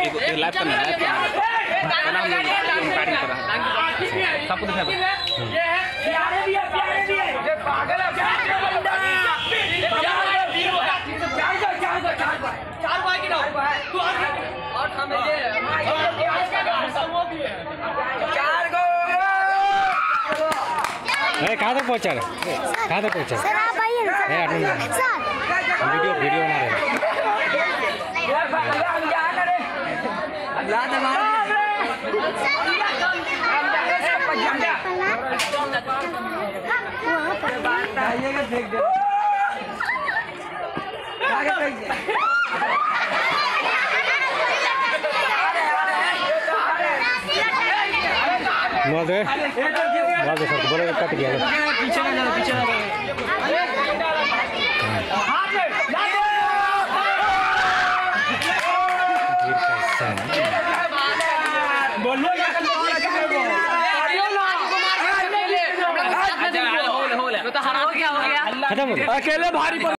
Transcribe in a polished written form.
live करना है हम लोग इंक्वायरी कर रहा है सबको दिखा ये है प्यारे भी है ये पागल है चार भाई की ना तू और हमें ये चार गो कहाँ तक पहुँचा रहे कहाँ तक पहुँचा सर आप आइए ना सर वीडियो वीडियो बना रहे सर बोलो कट गया पीछे ना जाओ पीछे ना खत्म हो गया अकेले भारी